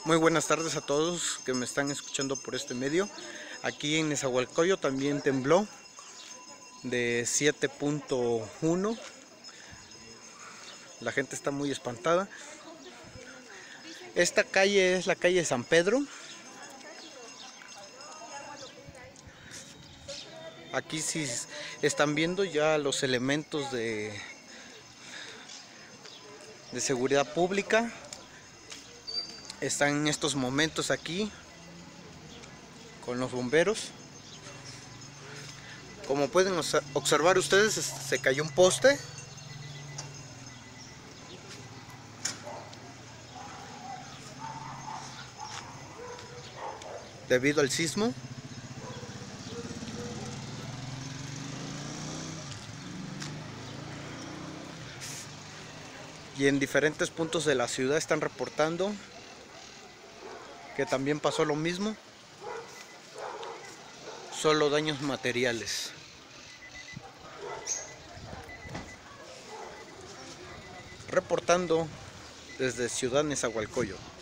Muy buenas tardes a todos que me están escuchando por este medio. Aquí en Nezahualcóyotl también tembló de 7.1. La gente está muy espantada. Esta calle es la calle San Pedro. Aquí sí están viendo ya los elementos de seguridad pública. Están en estos momentos aquí con los bomberos. Como pueden observar ustedes, se cayó un poste. Debido al sismo. Y en diferentes puntos de la ciudad están reportando que también pasó lo mismo, solo daños materiales. Reportando desde Ciudad Nezahualcóyotl.